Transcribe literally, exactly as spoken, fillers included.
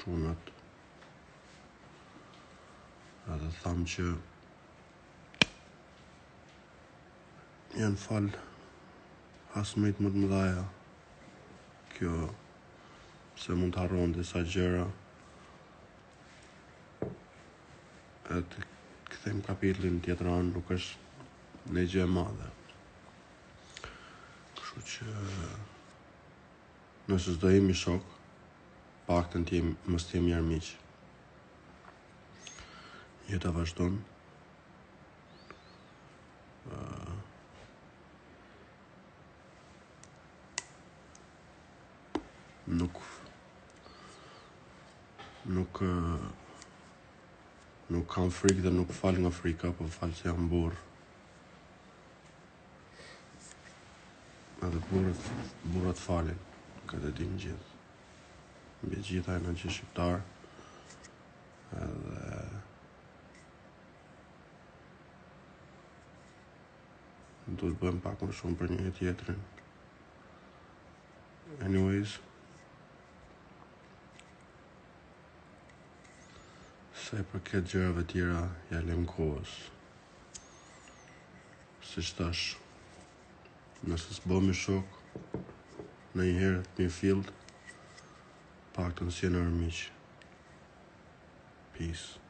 shunat. Edhe tham që janë fal hasmit më të mëdhaja. Kjo se mund të harron disa gjëra. E të kthejmë kapitullin tjetër anë, nuk është një gjë e madhe. Kështu që nëse s'do jemi shok, paktën të jem, mos të jemi armiq. Jeta vazhdon. Uh, nuk nuk uh, nuk kam frikë dhe nuk fal nga frika, po fal se jam burr. Edhe burrat, burrat falin, këtë e dim gjithë. Mbi gjitha janë që shqiptar. Edhe duhet bëjmë pak më shumë për një tjetrin. Anyways, sa i përket gjërave tjera, ja lëm kohës. Siç thash, nëse s'bëhemi shok, në një herë të mirë field, paktën si në armiq. Peace.